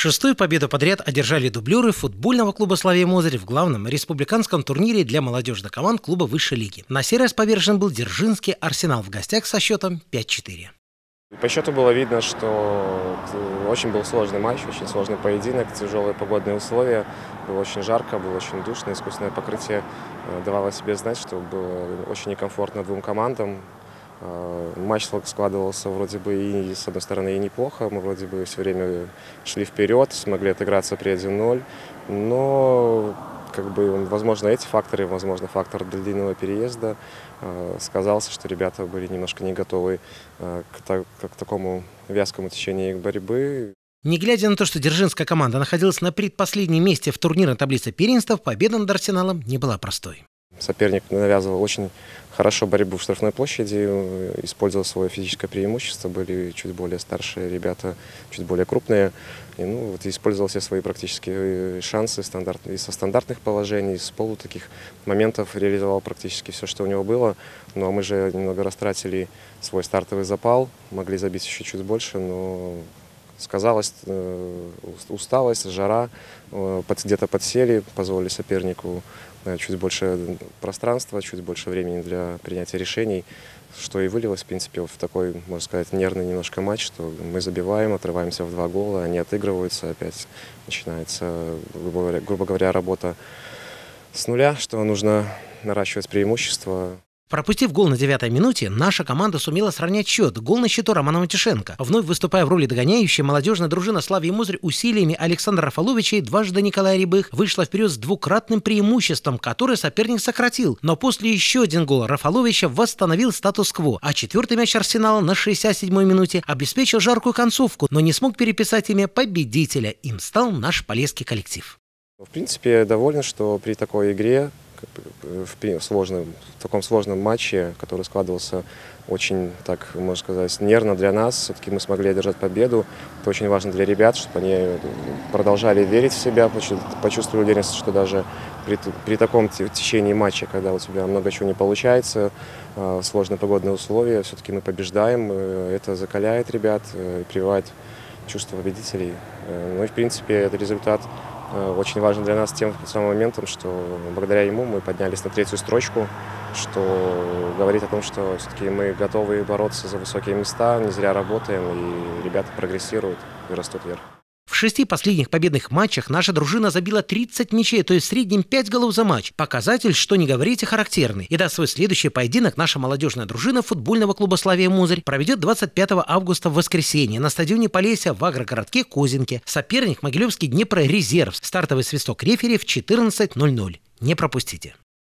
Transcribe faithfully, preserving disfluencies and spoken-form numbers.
Шестую победу подряд одержали дублеры футбольного клуба «Славия Мозырь» в главном республиканском турнире для молодежных команд клуба высшей лиги. На сей раз повержен был Дзержинский «Арсенал» в гостях со счетом пять-четыре. По счету было видно, что очень был сложный матч, очень сложный поединок, тяжелые погодные условия. Было очень жарко, было очень душно, искусственное покрытие давало себе знать, что было очень некомфортно двум командам. Матч складывался вроде бы и с одной стороны и неплохо, мы вроде бы все время шли вперед, смогли отыграться при один ноль, но как бы, возможно, эти факторы, возможно, фактор длительного переезда сказался, что ребята были немножко не готовы к, к, к такому вязкому течению борьбы. Не глядя на то, что дзержинская команда находилась на предпоследнем месте в турнирной таблице первенства, победа над «Арсеналом» не была простой. Соперник навязывал очень хорошо борьбу в штрафной площади, использовал свое физическое преимущество, были чуть более старшие ребята, чуть более крупные. И, ну, вот, использовал все свои практически шансы стандарт, и со стандартных положений, с полу таких моментов реализовал практически все, что у него было. Но мы же немного растратили свой стартовый запал, могли забить еще чуть больше, но сказалась усталость, жара, где-то подсели, позволили сопернику чуть больше пространства, чуть больше времени для принятия решений, что и вылилось, в принципе, в такой, можно сказать, нервный немножко матч, что мы забиваем, отрываемся в два гола, они отыгрываются, опять начинается, грубо говоря, грубо говоря, работа с нуля, что нужно наращивать преимущество. Пропустив гол на девятой минуте, наша команда сумела сравнять счет. Гол на счету Романа Матюшенко. Вновь выступая в роли догоняющей, молодежная дружина «Славия Мозырь» усилиями Александра Рафаловича и дважды Николая Рябых вышла вперед с двукратным преимуществом, которое соперник сократил. Но после еще один гол Рафаловича восстановил статус-кво, а четвертый мяч «Арсенала» на шестьдесят седьмой минуте обеспечил жаркую концовку, но не смог переписать имя победителя. Им стал наш полесский коллектив. В принципе, я доволен, что при такой игре, в, сложном, в таком сложном матче, который складывался очень, так можно сказать, нервно для нас, все-таки мы смогли одержать победу. Это очень важно для ребят, чтобы они продолжали верить в себя, почувствовали уверенность, что даже при, при таком течении матча, когда у тебя много чего не получается, сложные погодные условия, все-таки мы побеждаем. Это закаляет ребят, прививает чувство победителей. Ну и, в принципе, это результат очень важен для нас тем самым моментом, что благодаря ему мы поднялись на третью строчку, что говорит о том, что все-таки мы готовы бороться за высокие места, не зря работаем, и ребята прогрессируют и растут вверх. В шести последних победных матчах наша дружина забила тридцать мячей, то есть в среднем пять голов за матч. Показатель, что не говорите, характерный. И даст свой следующий поединок наша молодежная дружина футбольного клуба «Славия Мозырь» проведет двадцать пятого августа в воскресенье на стадионе Полесья в агрогородке Козинке. Соперник — Могилевский Днепрорезерв. Стартовый свисток рефери в четырнадцать ноль ноль. Не пропустите.